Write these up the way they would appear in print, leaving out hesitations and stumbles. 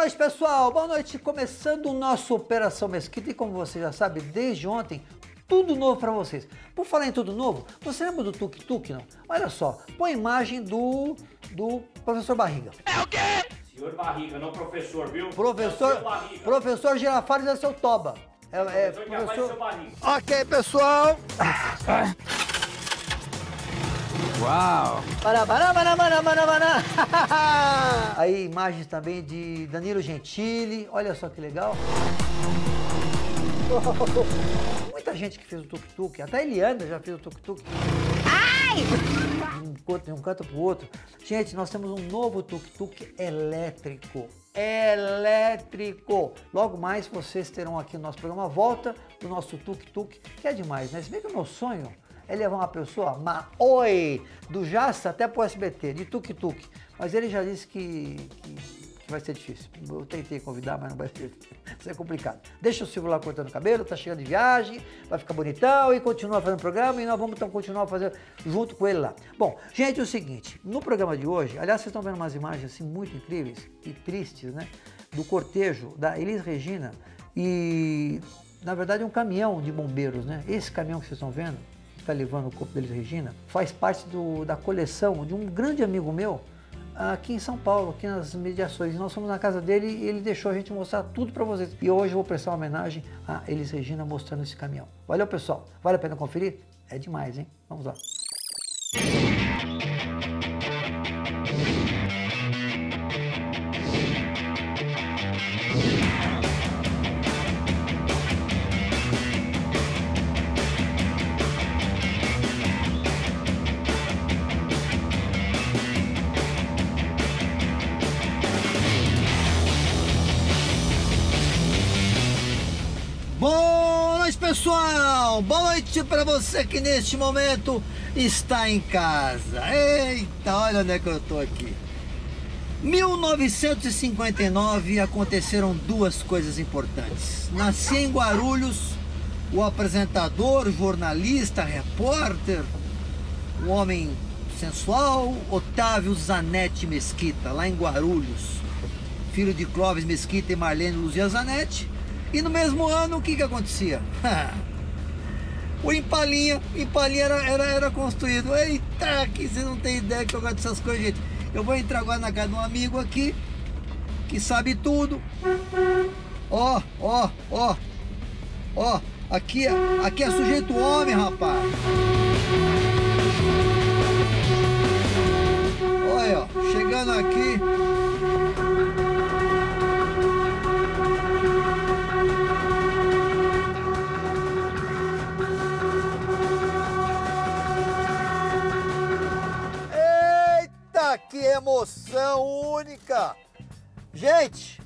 noite, pessoal. Boa noite. Começando o nosso Operação Mesquita. E como você já sabe, desde ontem, tudo novo para vocês. Por falar em tudo novo, você lembra do tuk-tuk, não? Olha só, põe a imagem do professor Barriga. É o quê? Senhor Barriga, não professor, viu? Professor Girafales é seu toba. Professor Barriga. Ok, pessoal. Uau! Aí imagens também de Danilo Gentili. Olha só que legal. Muita gente que fez o tuk-tuk. Até a Eliana já fez o tuk-tuk. Ai! De um canto pro outro. Gente, nós temos um novo tuk-tuk elétrico. Logo mais vocês terão aqui no nosso programa a volta do nosso tuk-tuk, que é demais, né? Se bem que o meu sonho é levar uma pessoa, do Jaça até pro SBT, de tuk-tuk. Mas ele já disse que vai ser difícil. Eu tentei convidar, mas não vai ser complicado. Deixa o Silvio lá cortando o cabelo, tá chegando de viagem, vai ficar bonitão e continua fazendo o programa e nós vamos então continuar fazendo junto com ele lá. Bom, gente, é o seguinte, no programa de hoje, aliás, vocês estão vendo umas imagens assim muito incríveis e tristes, né? Do cortejo da Elis Regina e, na verdade, um caminhão de bombeiros, né? Esse caminhão que vocês estão vendo, que está levando o corpo da Elis Regina, faz parte da coleção de um grande amigo meu, aqui em São Paulo, aqui nas mediações. Nós fomos na casa dele e ele deixou a gente mostrar tudo para vocês. E hoje eu vou prestar uma homenagem a Elis Regina mostrando esse caminhão. Valeu, pessoal. Vale a pena conferir? É demais, hein? Vamos lá. Boa noite, pessoal! Boa noite para você que neste momento está em casa. Eita, olha onde é que eu tô aqui. 1959 aconteceram duas coisas importantes. Nasci em Guarulhos o apresentador, jornalista, repórter, um homem sensual, Otávio Zanetti Mesquita, lá em Guarulhos. Filho de Clóvis Mesquita e Marlene Luzia Zanetti. E no mesmo ano, o que acontecia? O Impalinha era construído. Eita, que você não tem ideia que eu gosto dessas coisas, gente. Eu vou entrar agora na casa de um amigo aqui, que sabe tudo. Ó, aqui é sujeito homem, rapaz. Olha, ó, chegando aqui. Que emoção única! Gente,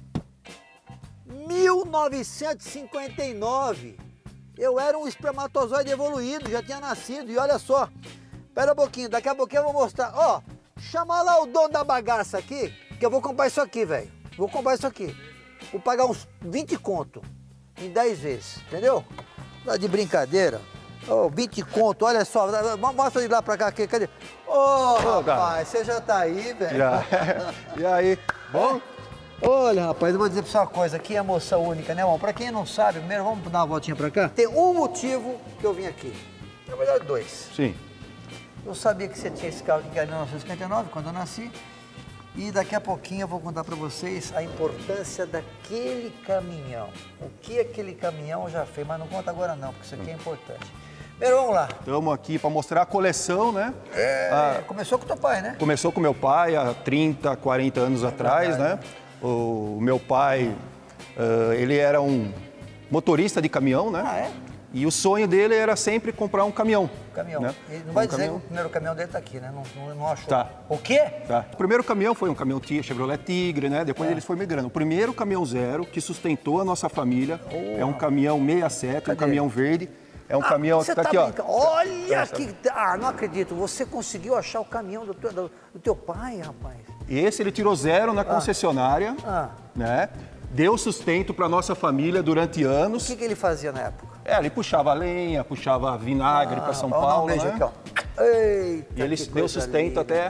1959, eu era um espermatozoide evoluído, já tinha nascido, e olha só, espera um pouquinho, daqui a pouquinho eu vou mostrar, ó, chama lá o dono da bagaça aqui, que eu vou comprar isso aqui, velho, vou comprar isso aqui, vou pagar uns 20 conto em 10 vezes, entendeu? Tá de brincadeira. Oh, 20 conto, olha só, mostra de lá pra cá, cadê? Ô, rapaz, você já tá aí, velho? Já. E aí, bom? Olha, rapaz, eu vou dizer pra você uma coisa, que emoção única, né, irmão? Pra quem não sabe, primeiro vamos dar uma voltinha pra cá. Tem um motivo que eu vim aqui, na verdade dois. Sim. Eu sabia que você tinha esse carro aqui em 1959, quando eu nasci, e daqui a pouquinho eu vou contar pra vocês a importância daquele caminhão. O que aquele caminhão já fez, mas não conta agora não, porque isso aqui é importante. Primeiro, vamos lá. Estamos aqui para mostrar a coleção, né? Começou com o teu pai, né? Começou com meu pai há 30, 40 anos atrás, né? O meu pai, ele era um motorista de caminhão, né? Ah, é? E o sonho dele era sempre comprar um caminhão. Caminhão. Né? E não vai dizer que o primeiro caminhão dele tá aqui, né? Não achou. Tá. O quê? Tá. O primeiro caminhão foi um caminhão Chevrolet Tigre, né? Depois eles foram migrando. O primeiro caminhão zero que sustentou a nossa família é um caminhão 67, um caminhão verde. É um caminhão que tá aqui, ó. Olha que... Ah, não acredito. Você conseguiu achar o caminhão do teu pai, rapaz. Esse ele tirou zero na concessionária, né? Deu sustento para nossa família durante anos. O que ele fazia na época? Ele puxava lenha, puxava vinagre para São Paulo, um beijo né? aqui, ó. Eita, E ele deu sustento linda. até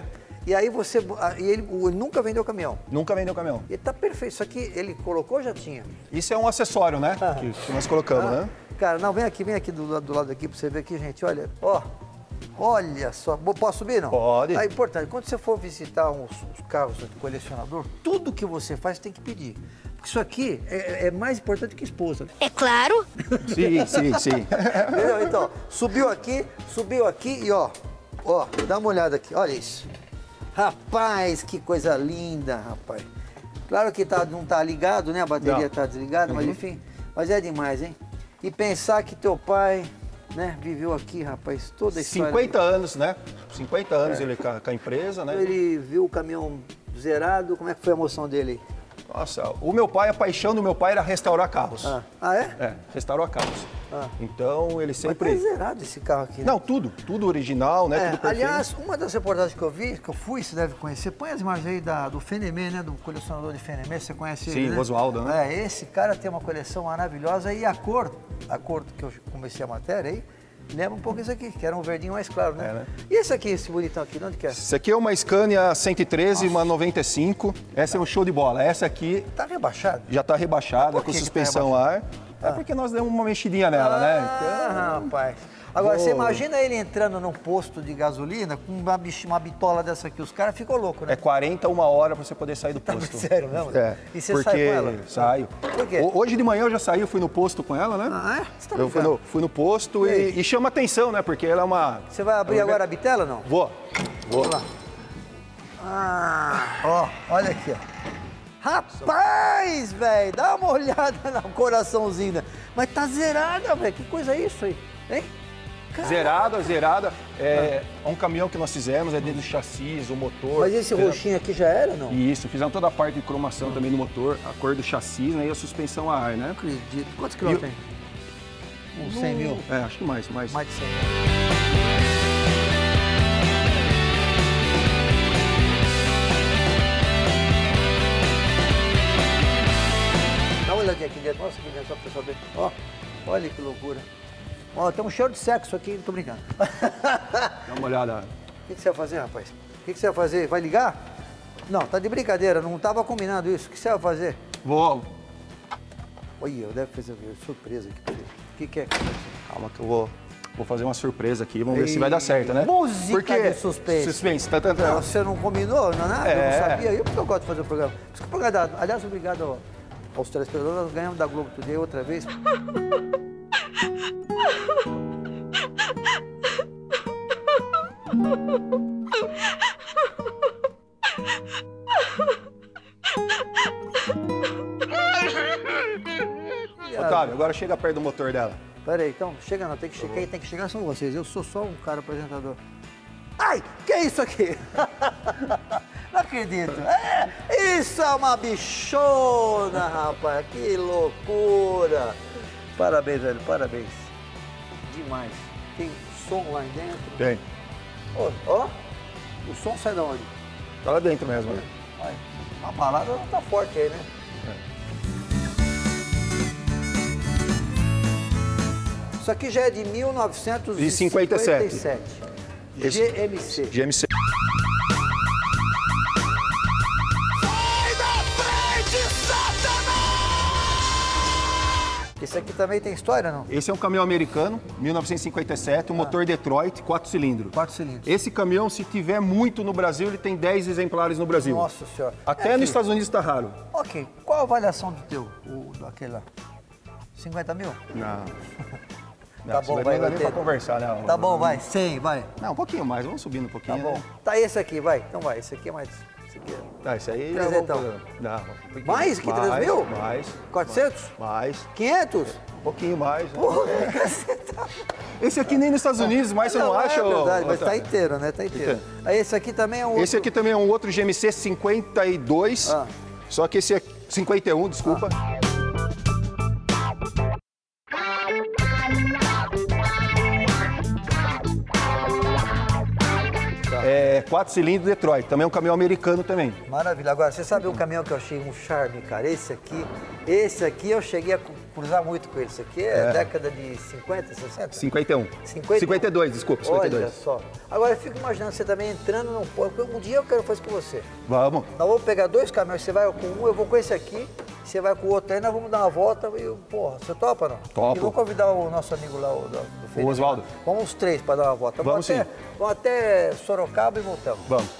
E aí ele nunca vendeu caminhão? Nunca vendeu caminhão. Ele tá perfeito. Isso aqui ele colocou ou já tinha? Isso é um acessório, né? Que nós colocamos, né? Cara, não, vem aqui do lado aqui pra você ver aqui, gente. Olha, ó. Olha só. Posso subir, não? Pode. É importante. Quando você for visitar os carros do colecionador, tudo que você faz tem que pedir. Porque isso aqui é mais importante que esposa. É claro. Sim. Entendeu? Então, subiu aqui e ó, dá uma olhada aqui, olha isso. Rapaz, que coisa linda, rapaz. Claro que não tá ligado, né? A bateria tá desligada, mas enfim. Mas é demais, hein? E pensar que teu pai, né, viveu aqui, rapaz, toda a história. 50 anos, né? 50 anos ele com a empresa, né? Ele viu o caminhão zerado, como é que foi a emoção dele? Nossa, a paixão do meu pai era restaurar carros. Ah, é? É, restaurar carros. Então ele sempre... Mas tá zerado esse carro aqui, né? Não, tudo original, né? Tudo perfeito. Aliás, uma das reportagens que eu vi, que eu fui, você deve conhecer, põe as imagens aí do Fenemê, né? Do colecionador de Fenemê, você conhece ele, Sim, né? o Oswaldo, né? Esse cara tem uma coleção maravilhosa e a cor que eu comecei a matéria aí, lembra um pouco isso aqui, que era um verdinho mais claro, né? Né? E esse aqui, esse bonitão aqui, de onde que é? Esse aqui é uma Scania 113, uma 95. Essa é um show de bola. Essa aqui Tá rebaixado? já tá rebaixada, com suspensão a ar. É porque nós demos uma mexidinha nela, né? Então, Rapaz. Agora, você imagina ele entrando num posto de gasolina com uma bitola dessa aqui. Os caras ficam loucos, né? é 41 horas para você poder sair do posto. Sério mesmo? É. E você porque sai com ela? Saio. Por quê? Hoje de manhã eu já saí, eu fui no posto com ela, né? Ah, é? Você tá Eu brincando? fui no posto e chama atenção, né? Porque ela é uma... Você vai abrir agora a bitela ou não? Vou. Vamos lá. Ó, olha aqui, ó. Rapaz, velho, dá uma olhada no coraçãozinho, né? Mas tá zerada, velho. Que coisa é isso aí, hein? Zerada. É um caminhão que nós fizemos, é dentro do chassi, o motor. Mas esse roxinho aqui já era, não? Isso, fizemos toda a parte de cromação também do motor, a cor do chassi, né, e a suspensão a ar, né? Não acredito. Quantos quilômetros tem? Uns 100 mil? É, acho que mais. Mais de 100 mil. Dá uma olhadinha aqui dentro. Nossa, aqui dentro, só pra pessoal ver. Ó, olha que loucura. Ó, tem um cheiro de sexo aqui, não tô brincando. Dá uma olhada. O que você vai fazer, rapaz? O que você vai fazer? Vai ligar? Não, tá de brincadeira, não tava combinado isso. O que você vai fazer? Vou. Olha, eu devo fazer surpresa aqui pra você. O que é? Calma que eu vou fazer uma surpresa aqui, vamos ver se vai dar certo, né? Música de suspense. Suspense. Não, você não combinou, não é nada? Eu não sabia. Eu porque eu gosto de fazer o programa. Por isso que o programa, aliás, obrigado aos telespectadores. Nós ganhamos da Globo Today outra vez. Otávio, agora chega perto do motor dela. Pera aí, então, chega não, tem que chegar, quem tem que chegar são vocês. Eu sou só um cara apresentador. Ai, que é isso aqui? Não acredito. Isso é uma bichona, rapaz. Que loucura. Parabéns, velho, parabéns. Demais. Tem som lá dentro? Tem. Ó, o som sai de onde? Tá lá dentro mesmo, né? Olha, a balada não tá forte aí, né? Isso aqui já é de 1957. GMC. GMC. Esse aqui também tem história, não? Esse é um caminhão americano, 1957, um motor Detroit, 4 cilindros. 4 cilindros. Esse caminhão, se tiver muito no Brasil, ele tem 10 exemplares no Brasil. Nossa Senhora. Até nos Estados Unidos está raro. Ok, qual a avaliação do teu, daquele lá? 50 mil? Não. Tá bom, vai. Não dá nem pra conversar, não. Tá bom, vai. 100, vai. Não, um pouquinho mais, vamos subindo um pouquinho. Tá bom. Né? Tá esse aqui, vai. Então vai, esse aqui é mais... Esse aqui é... Tá, esse aí... Trezentão. Mais que 3 mil? Mais. 400? Mais. 500? Um pouquinho mais. Né? Porra, caceta. Esse aqui nem nos Estados Unidos, mas você não acha? É verdade, mas Otávio? tá inteiro, né? Tá inteiro. Aí esse aqui também é um outro... Esse aqui também é um outro GMC 52, só que esse é 51, desculpa. É 4 cilindros Detroit, também é um caminhão americano também. Maravilha. Agora, você sabe um caminhão que eu achei um charme, cara? Esse aqui eu cheguei a cruzar muito com ele. Isso aqui é década de 50, 60? 51. 52, desculpa, 52. Olha só. Agora eu fico imaginando você também entrando num porto. Um dia eu quero fazer com você. Vamos. Nós vamos pegar 2 caminhões, você vai com um, eu vou com esse aqui, você vai com o outro aí, nós vamos dar uma volta e, porra, você topa, não? Topo. E vou convidar o nosso amigo lá, do Felipe. O Oswaldo. Vamos os 3 para dar uma volta. Vamos sim. Vamos até Sorocaba e voltamos. Vamos.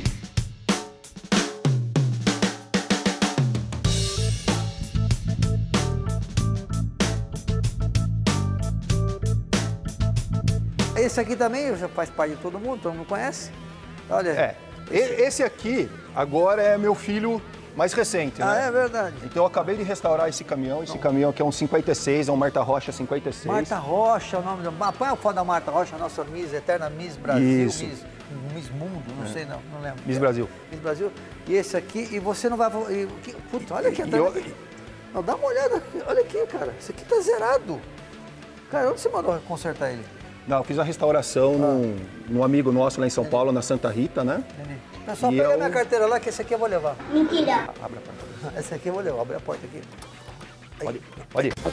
Esse aqui também já faz parte de todo mundo conhece? Olha. Esse aqui agora é meu filho mais recente, né? Ah, é verdade. Então eu acabei de restaurar esse caminhão aqui é um 56, é um Marta Rocha 56. Marta Rocha, o nome da... Põe a foto da Marta Rocha, nossa Miss, eterna Miss Brasil, Isso. Miss Mundo, não sei, não lembro. Miss Brasil. Miss Brasil. E esse aqui, e você não vai... Puta, olha aqui atrás. Não, dá uma olhada aqui, olha aqui, cara. Esse aqui tá zerado. Cara, onde você mandou consertar ele? Não, eu fiz a restauração num amigo nosso lá em São Paulo, na Santa Rita, né? Entendi. Pessoal, pega minha carteira lá, que esse aqui eu vou levar. Mentira. Abre a porta. Esse aqui eu vou levar, abre a porta aqui. Pode ir.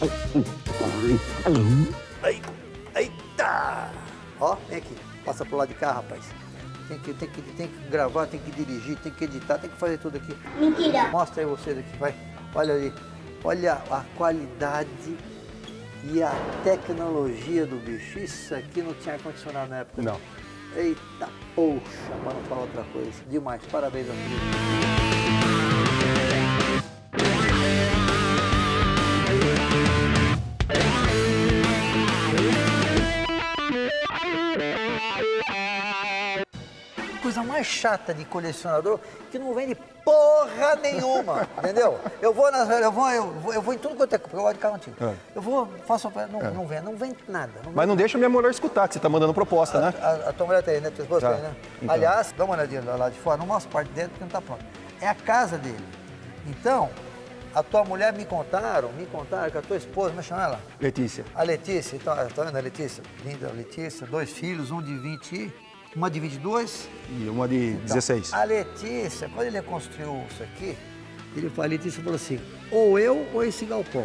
Aí, eita! Ó, vem aqui, passa pro lado de cá, rapaz. Tem que gravar, tem que dirigir, tem que editar, tem que fazer tudo aqui. Mentira. Mostra aí vocês aqui, vai. Olha ali. Olha a qualidade e a tecnologia do bicho. Isso aqui não tinha ar-condicionado na época. Não. Eita, poxa, para não falar outra coisa. Demais, parabéns, amigo. Coisa mais chata de colecionador que não vende porra nenhuma, entendeu? Eu vou em tudo quanto é, porque eu gosto de carro antigo. Eu vou, faço, não vende nada. Mas não deixa minha mulher escutar, que você tá mandando proposta, né? A tua mulher tá aí, né? Tua esposa tá aí, né? Então. Aliás, dá uma olhadinha lá de fora, não mostra parte de dentro porque não tá pronto. É a casa dele. Então, a tua mulher me contaram que a tua esposa, como é que chama ela? Letícia. A Letícia, então, tá vendo a Letícia? Linda Letícia, 2 filhos, um de 20, uma de 22. E uma de 16. A Letícia, quando ele construiu isso aqui, a Letícia falou assim, ou eu ou esse galpão.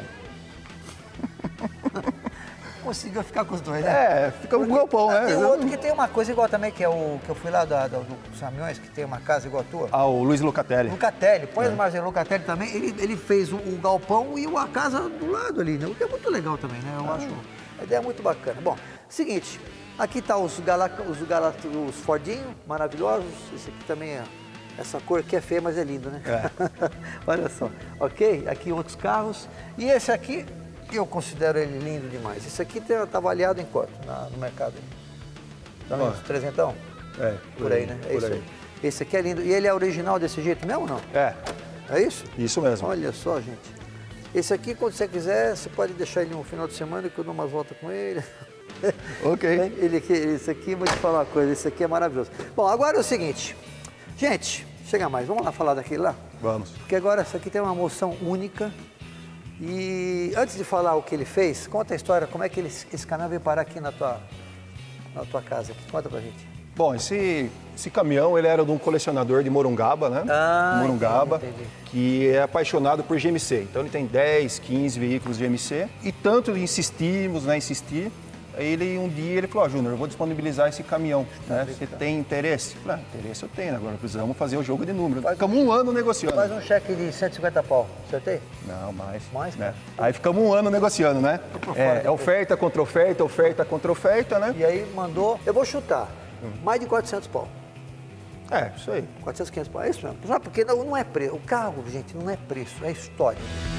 Conseguiu ficar com os dois, né? É, fica um galpão, né? Tem outro que tem uma coisa igual também, que é o que eu fui lá dos caminhões, que tem uma casa igual a tua. Ah, o Luiz Lucatelli. Lucatelli, põe o Marcelo Lucatelli também, ele fez o galpão e a casa do lado ali, né? O que é muito legal também, né? Eu acho, a ideia é muito bacana. Bom, seguinte, aqui tá os Fordinho, maravilhosos, esse aqui também é, essa cor aqui é feia, mas é lindo, né? É. Olha só, ok? Aqui outros carros, e esse aqui, eu considero ele lindo demais. Esse aqui tá avaliado em quanto no mercado? Tá uns 300? É. Por aí, né? É isso aí. Esse aqui é lindo. E ele é original desse jeito mesmo ou não? É. É isso? Isso mesmo. Olha só, gente. Esse aqui, quando você quiser, você pode deixar ele no final de semana que eu dou umas voltas com ele. Ok. Esse aqui, vou te falar uma coisa, esse aqui é maravilhoso. Bom, agora é o seguinte. Gente, chega mais, vamos lá falar daquele lá? Vamos. Porque agora essa aqui tem uma moção única. E antes de falar o que ele fez, conta a história, como é que esse caminhão veio parar aqui na tua casa. Aqui. Conta pra gente. Bom, esse caminhão, ele era de um colecionador de Morungaba, né? Morungaba, entendi. que é apaixonado por GMC. Então ele tem 10, 15 veículos GMC. E tanto insistimos, né? Aí um dia ele falou, Júnior, eu vou disponibilizar esse caminhão, né? Você tem interesse? Eu falei, interesse eu tenho, agora precisamos fazer o jogo de números. Ficamos um ano negociando. Faz um cheque de 150 pau, acertei? Não, mais. Mais? Né? Aí ficamos um ano negociando, né? É oferta contra oferta, oferta contra oferta, né? E aí mandou, eu vou chutar, mais de 400 pau. É, isso aí. 400, 500 pau, é isso mesmo. Sabe porque não é preço, o carro, gente, não é preço, é história.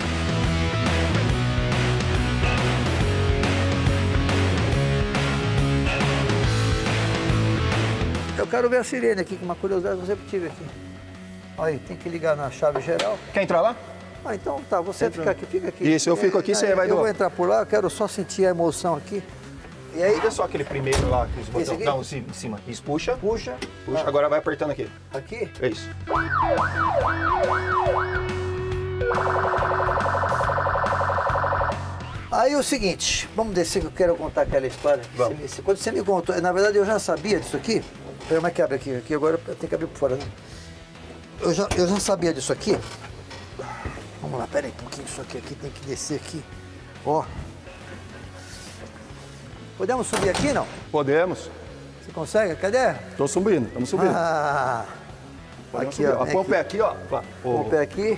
Eu quero ver a sirene aqui, que uma curiosidade que eu sempre tive aqui. Aí, tem que ligar na chave geral. Quer entrar lá? Ah, então tá, você fica aqui. Isso, eu fico aqui, você vai do... Eu vou entrar por lá, eu quero só sentir a emoção aqui. E aí... Olha só aquele primeiro lá, que os botões... aqui? Não, em cima. Isso, puxa. Puxa. Puxa, agora vai apertando aqui. Aqui? É isso. Aí o seguinte, vamos descer que eu quero contar aquela história. Vamos. Quando você me contou, na verdade eu já sabia disso aqui. Como é que abre aqui? Aqui agora eu tenho que abrir por fora, né? Eu já sabia disso aqui. Vamos lá, pera aí um pouquinho, isso aqui tem que descer aqui. Ó. Podemos subir aqui, não? Podemos. Você consegue? Cadê? Tô subindo, estamos subindo. Ah, Podemos aqui, subir. ó. Põe o pé aqui, ó. Põe o pé aqui.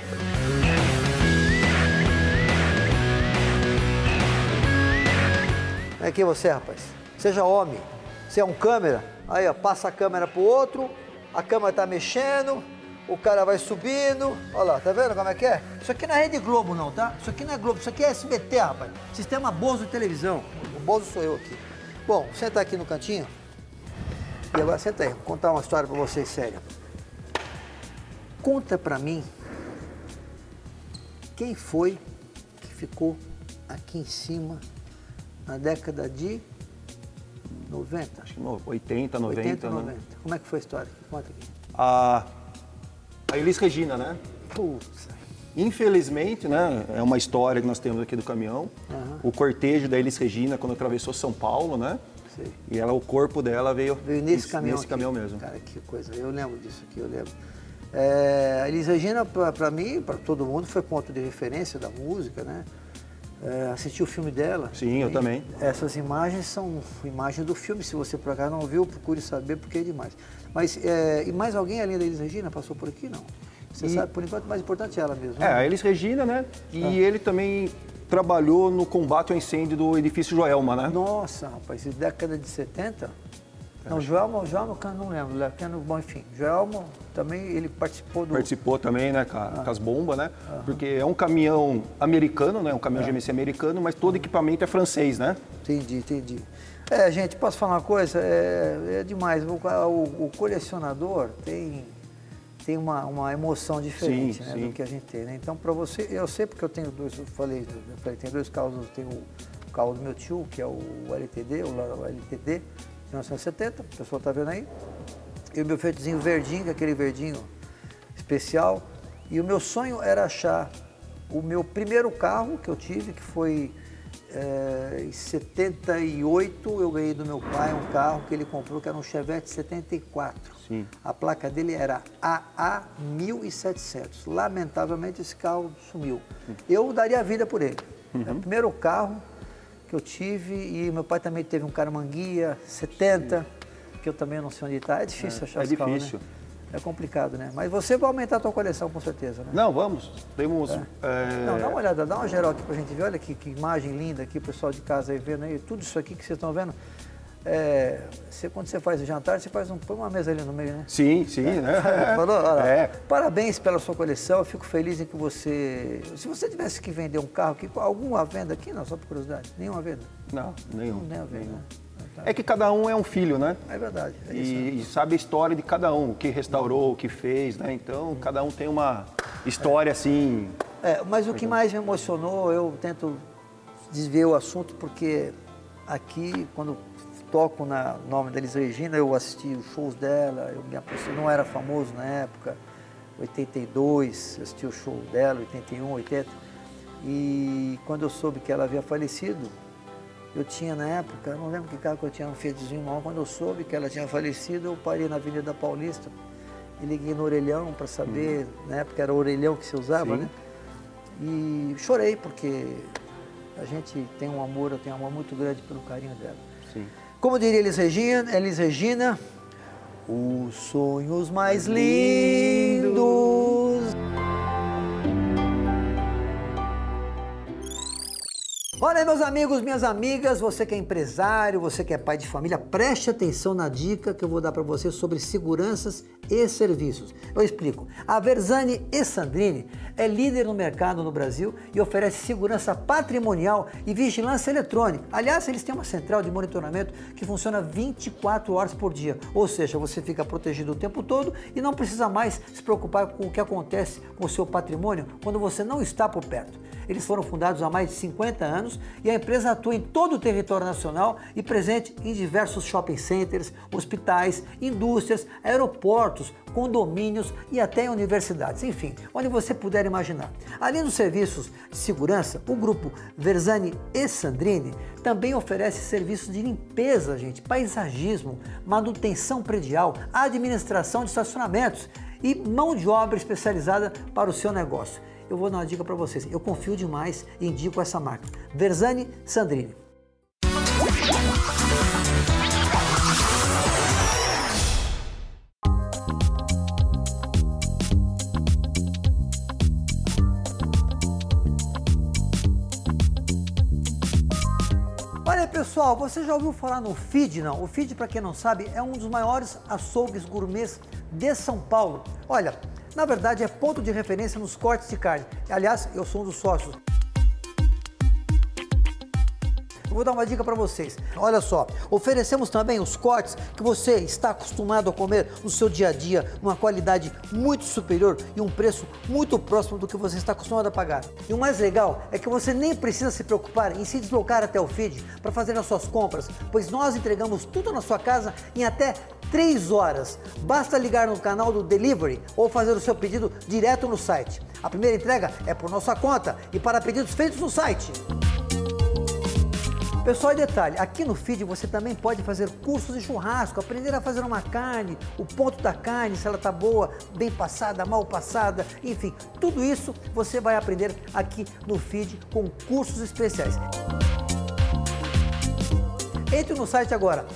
Vem aqui você, rapaz. Seja homem. Você é um câmera. Aí, ó, passa a câmera pro outro, a câmera tá mexendo, o cara vai subindo. Olha lá, tá vendo como é que é? Isso aqui não é Rede Globo, não, tá? Isso aqui não é Globo, isso aqui é SBT, rapaz. Sistema Bozo de televisão. O Bozo sou eu aqui. Bom, senta aqui no cantinho. E agora senta aí, vou contar uma história pra vocês séria. Conta pra mim quem foi que ficou aqui em cima na década de 90? Acho que 80, 90. 80, 90. Né? Como é que foi a história? Conta aqui. A Elis Regina, né? Putz. Infelizmente, né? É uma história que nós temos aqui do caminhão. O cortejo da Elis Regina, quando atravessou São Paulo, né? Sei. E ela, o corpo dela veio nesse caminhão. Nesse caminhão mesmo. Cara, que coisa. Eu lembro disso aqui, eu lembro. A Elis Regina, para mim, para todo mundo, foi ponto de referência da música, né? Assisti o filme dela. Sim, eu também. Essas imagens são imagens do filme. Se você por acaso não viu, procure saber, porque é demais. Mas, e mais alguém além da Elis Regina passou por aqui? Não. Você sabe, por enquanto, o mais importante é ela mesmo. Né? A Elis Regina, né? E ele também trabalhou no combate ao incêndio do edifício Joelma, né? Nossa, rapaz, década de 70? Não, Joelma, não lembro. Bom, enfim, Joelma também, ele participou do... Participou também, né, com as bombas, né? Porque é um caminhão americano, né? Um caminhão GMC americano, mas todo equipamento é francês, né? Entendi. Gente, posso falar uma coisa? É demais. O colecionador tem uma emoção diferente, né, do que a gente tem, né? Então, para você, eu sei porque eu tenho dois, eu falei, tem dois carros, eu tenho o carro do meu tio, que é o LTD, o LTD, de 1970, o pessoal tá vendo aí, e o meu Fiatzinho verdinho, que é aquele verdinho especial, e o meu sonho era achar o meu primeiro carro que eu tive, que foi em 78, eu ganhei do meu pai um carro que ele comprou, que era um Chevette 74. Sim. A placa dele era AA1700. Lamentavelmente, esse carro sumiu. Eu daria a vida por ele. É o primeiro carro que eu tive, e meu pai também teve um Caramanguia 70, que eu também não sei onde está. É difícil achar esse carro, né? É complicado, né? Mas você vai aumentar a tua coleção, com certeza, né? Não, vamos. Temos... Não, dá uma olhada, dá uma geral aqui pra gente ver. Olha que imagem linda aqui, o pessoal de casa aí vendo aí. Tudo isso aqui que vocês estão vendo. Quando você faz o jantar, você põe uma mesa ali no meio, né? Sim, né? Falou? Olha, parabéns pela sua coleção, eu fico feliz em que você... Se você tivesse que vender um carro aqui, alguma venda aqui? Não, só por curiosidade. Nenhuma venda? Não, nenhum. Nenhuma venda, né? É que cada um é um filho, né? É verdade. E sabe a história de cada um, o que restaurou, o que fez, né? Então, cada um tem uma história assim... Mas o que mais me emocionou, eu tento desviar o assunto, porque aqui, quando toco no nome da Elis Regina, eu assisti os shows dela, eu me aproximei, não era famoso na época, 82, assisti o show dela, 81, 80, e quando eu soube que ela havia falecido, eu tinha na época, eu não lembro que carro que eu tinha, um Fiatzinho mal, quando eu soube que ela tinha falecido, eu parei na Avenida Paulista e liguei no orelhão para saber, na época era o orelhão que se usava, né? E chorei, porque a gente tem um amor, eu tenho um amor muito grande pelo carinho dela. Sim. Como diria Elis Regina, os sonhos mais lindos. Olha aí, meus amigos, minhas amigas, você que é empresário, você que é pai de família, preste atenção na dica que eu vou dar para você sobre seguranças e serviços. Eu explico. A Verzani e Sandrini é líder no mercado no Brasil e oferece segurança patrimonial e vigilância eletrônica. Aliás, eles têm uma central de monitoramento que funciona 24 horas por dia. Ou seja, você fica protegido o tempo todo e não precisa mais se preocupar com o que acontece com o seu patrimônio quando você não está por perto. Eles foram fundados há mais de 50 anos e a empresa atua em todo o território nacional e presente em diversos shopping centers, hospitais, indústrias, aeroportos, condomínios e até em universidades, enfim, onde você puder imaginar. Além dos serviços de segurança, o grupo Verzani e Sandrini também oferece serviços de limpeza, paisagismo, manutenção predial, administração de estacionamentos e mão de obra especializada para o seu negócio. Eu vou dar uma dica para vocês, eu confio demais e indico essa marca, Verzani Sandrini. Olha aí, pessoal, você já ouviu falar no Feed, não? O Feed, para quem não sabe, é um dos maiores açougues gourmets de São Paulo. Olha, na verdade é ponto de referência nos cortes de carne. Aliás, eu sou um dos sócios. Eu vou dar uma dica para vocês. Olha só, oferecemos também os cortes que você está acostumado a comer no seu dia a dia, numa qualidade muito superior e um preço muito próximo do que você está acostumado a pagar. E o mais legal é que você nem precisa se preocupar em se deslocar até o Feed para fazer as suas compras, pois nós entregamos tudo na sua casa em até 3 horas. Basta ligar no canal do Delivery ou fazer o seu pedido direto no site. A primeira entrega é por nossa conta e para pedidos feitos no site. Pessoal, e detalhe, aqui no Feed você também pode fazer cursos de churrasco, aprender a fazer uma carne, o ponto da carne, se ela está boa, bem passada, mal passada, enfim, tudo isso você vai aprender aqui no Feed com cursos especiais. Entre no site agora,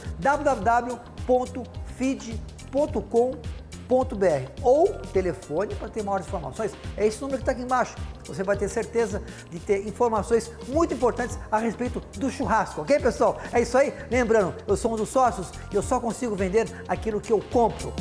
www.feed.com.br ou telefone para ter maiores informações. É esse número que está aqui embaixo. Você vai ter certeza de ter informações muito importantes a respeito do churrasco, ok, pessoal? É isso aí. Lembrando, eu sou um dos sócios e eu só consigo vender aquilo que eu compro.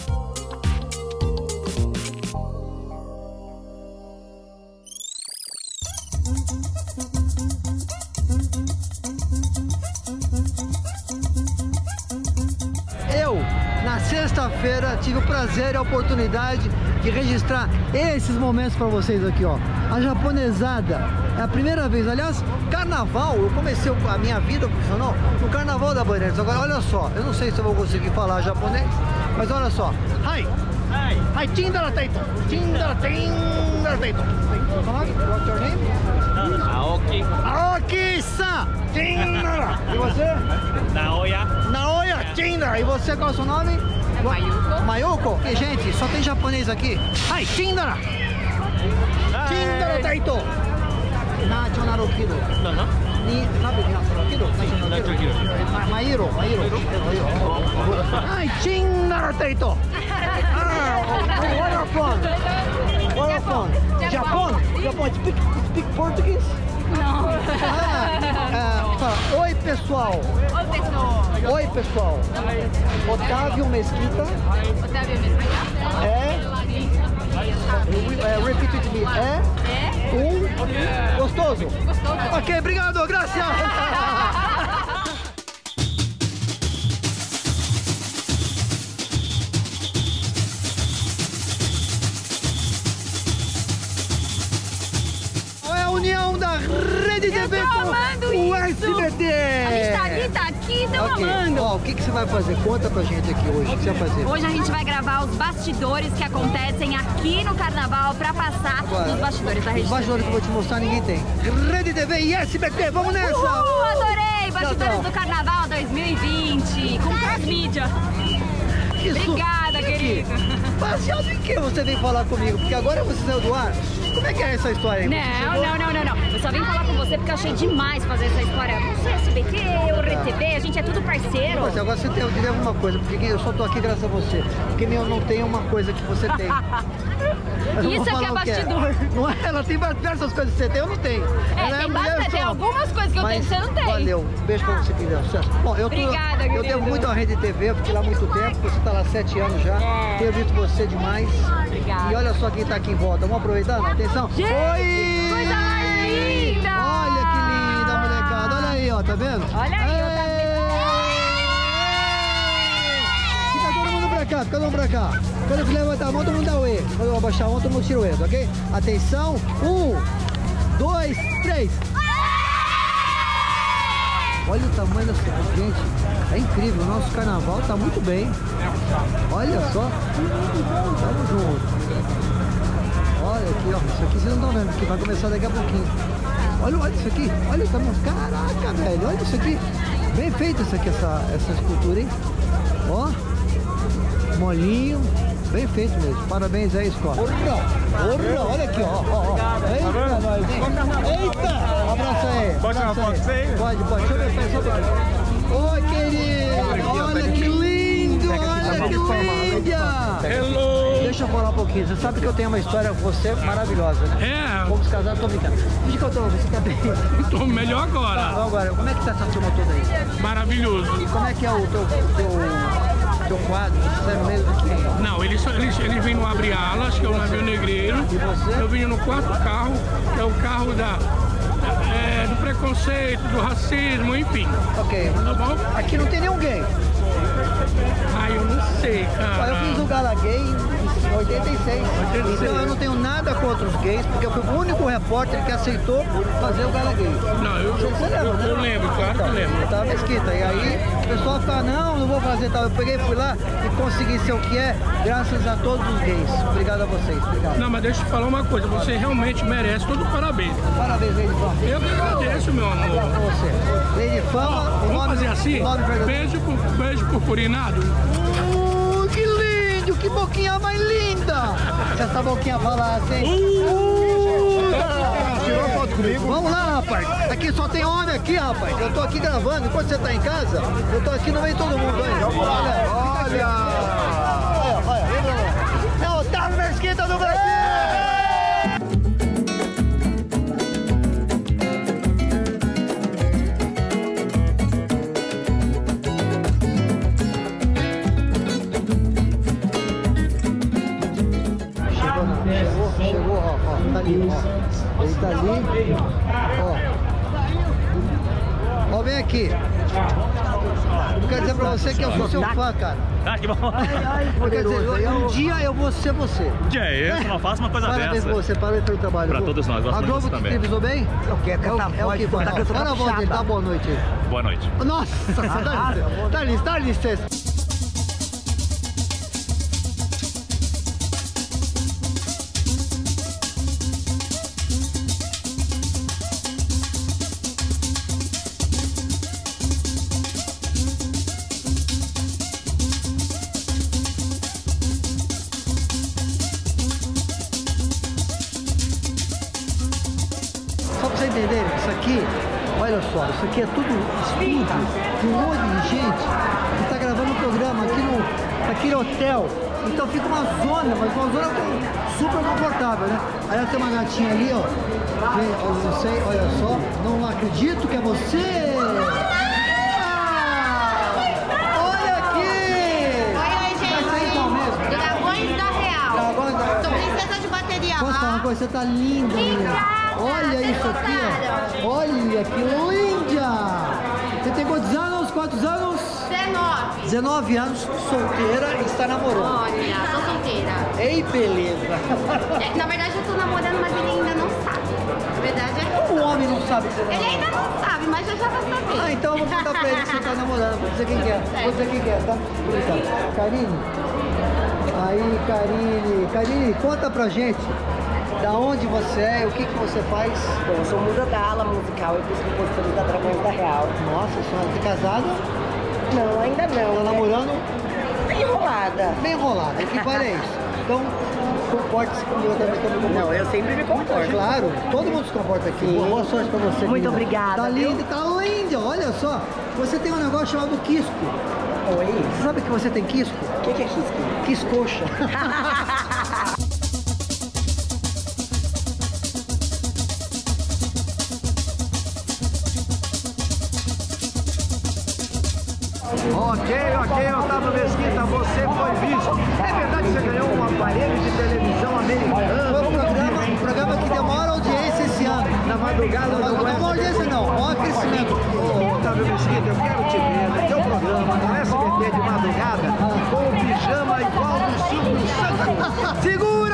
Na sexta-feira tive o prazer e a oportunidade de registrar esses momentos para vocês aqui, ó. A japonesada, é a primeira vez, aliás, carnaval, eu comecei a minha vida profissional no carnaval da Bandeirantes. Agora, olha só, eu não sei se eu vou conseguir falar japonês, mas olha só. Hai! Hai, Tindara Taito! Tindara Taito! What's your name? Aoki. Aoki-san! Tindara! E você? Naoya. Naoya Tindara! E você, qual é o seu nome? Mayuko. Mayuko? E, gente, só tem japonês aqui. Hai, Tindara! Tindara Taito! Nacho Narukido. Não, não. Sabe Nacho Narukido? Mairo. Ai, Tindara Taito! Where are you from? Japão. Speak Portuguese? Não. Oi, pessoal. Oi, pessoal. Otávio Mesquita. Otávio Mesquita. Repeat with me. Gostoso. Ok, obrigado, graças. União da Rede TV com o SBT. A gente tá aqui, estamos amando. Ó, o que você vai fazer? Conta pra gente aqui hoje. O que você vai fazer? Hoje a gente vai gravar os bastidores que acontecem aqui no Carnaval pra passar os bastidores da Rede TV. Os bastidores que eu vou te mostrar ninguém tem. Rede TV e SBT, vamos nessa! Adorei! Bastidores do Carnaval 2020 com cross-mídia. Obrigada, querido. Baseado em que você veio falar comigo? Porque agora você saiu do ar. Como é que é essa história aí? Não. Eu só vim falar com você porque eu achei demais fazer essa história. Você, SBT, o RTV, a gente é tudo parceiro. Mas agora você tem, eu te devo uma coisa, porque eu só tô aqui graças a você. Porque eu não tenho uma coisa que você tem. Isso aqui é bastidor. Não é? Ela tem diversas coisas que você tem, eu não tenho. Tem algumas coisas que eu tenho que você não tem. Valeu, beijo pra você, querida. Bom, Obrigada, eu devo muito à Rede TV, eu fiquei lá há muito tempo, você tá lá há 7 anos já. Tenho visto você demais. Obrigada. E olha só quem tá aqui em volta. Vamos aproveitando? Atenção. Gente, oi! Coisa mais linda! Olha que linda, molecada. Olha aí, ó, tá vendo? Olha aí, Fica todo mundo pra cá. Quando eu levantar a mão, todo mundo dá o E. Quando eu abaixar a mão, todo mundo tira o E, ok? Atenção. 1, 2, 3. Olha o tamanho dessa gente. É incrível, o nosso carnaval tá muito bem. Olha só. Tamo junto. Olha aqui, ó. Isso aqui vocês não estão vendo, porque vai começar daqui a pouquinho. Olha isso aqui. Olha o tamanho. Caraca, velho. Olha isso aqui. Bem feito isso aqui, essa escultura, hein? Ó. Molinho. Bem feito mesmo. Parabéns aí, Scott. Porra, olha aqui, ó. Eita, nós, hein? Eita! Abraço aí. Pode tirar uma foto com você aí? Pode. Deixa eu ver só um pouquinho. Oi, querido. Olha que lindo. Olha que linda. Hello! Deixa eu falar um pouquinho. Você sabe que eu tenho uma história com você maravilhosa, né? É, Vamos casar, tô brincando. Diz que eu tô, você tá bem. tô melhor Tá, agora. agora, como é que tá essa turma toda aí? Maravilhoso. E como é que é o teu quadro? Você sai no meio daqui? Não, eles vêm no Abre Alas, que é o navio negreiro. E você? Eu vim no quarto carro, que é o carro do preconceito, do racismo, enfim. Ok. Tá bom? Aqui não tem nenhum gay. Ai, eu não sei, Eu fiz cara. o Gala Gay em 86. Então eu não tenho nada contra os gays, porque eu fui o único repórter que aceitou fazer o Gala Gay. Não, Você lembra, né? eu lembro, claro que eu lembro. Eu tava na Mesquita. E aí o pessoal ficava, não vou fazer tal. Eu peguei, fui lá e consegui ser o que é, graças a todos os gays. Obrigado a vocês. Obrigado. Não, mas deixa eu te falar uma coisa, você realmente merece todo o parabéns. Parabéns, Lady Fama. Eu que agradeço, meu amor. Pra você. Lady Fama, o Vamos nome, fazer assim? o nome verdadeiro. Beijo purpurinado. Que lindo, que boquinha mais linda. Se essa boquinha falasse, hein? Tirou uma foto comigo? Vamos lá, rapaz. Aqui só tem homem aqui, rapaz. Eu tô aqui gravando. Enquanto você tá em casa, eu tô aqui no meio de todo mundo. Olha. É o Otávio Mesquita do Brasil. Chegou, ó, tá ali, ó. Ele tá ali, ó. Ó, vem aqui. Eu quero dizer pra você que eu sou seu fã, cara. Ah, que bom. Eu quero dizer, um dia eu vou ser você. Que é isso? Não faça uma coisa Parabéns pra você, parabéns pelo trabalho. Pra todos nós, A gostamos Globo disso te também. entrevistou bem? Eu quero cantar É o que faz. Olha a voz dele, dá boa noite aí. Boa noite. Nossa, dá licença. Só pra você entender, isso aqui, olha só, isso aqui é tudo estúdio, de um monte de gente que tá gravando um programa aqui no hotel. Então fica uma zona, mas uma zona super confortável, né? Aí tem uma gatinha ali, ó. Eu não sei, olha só, não acredito que é você! Olha aqui! Oi, gente. Vai sair qual mesmo? Dragões da Real. Dragões da Real. Sou princesa de bateria. Posso falar uma coisa? Você tá linda, menina. Olha isso aqui, ó. Olha que linda! Você tem quantos anos? Quantos anos? 19. 19 anos, solteira e está namorando. Olha, tô solteira. Ei, beleza! Na verdade, eu tô namorando, mas ele ainda não sabe. Na verdade, é... O homem não sabe que você Ele namora. ainda não sabe, mas já vai saber. Ah, então eu vou contar pra ele que você tá namorando. Vou dizer quem quer. Vou dizer quem quer, tá? Obrigado. Karine. Aí, Karine, conta pra gente. Da onde você é, o que você faz? Bom, eu sou musa da ala musical, eu fiz compositora da Dragões da Real. Nossa senhora, tá casada? Não, ainda não. Tá né? namorando? Bem enrolada. Bem enrolada. Que vale é isso? Então, comporte-se comigo também. Não, eu sempre me comporto. Claro, todo mundo se comporta aqui. Sim. Boa sorte pra você. Muito querida. obrigada, Tá viu? linda, tá linda. Olha só, você tem um negócio chamado quisco. Oi. Você sabe que você tem quisco? O que é xisco? Quiscoxa. Ok, Otávio Mesquita, você foi visto. É verdade que você ganhou um aparelho de televisão americano? Foi um programa que deu maior audiência esse ano. Na madrugada do Não maior audiência não, maior crescimento. Ô, Otávio Mesquita, eu quero te ver no teu programa, no SBT de madrugada, com o pijama igual do Silvio Santos. Segura!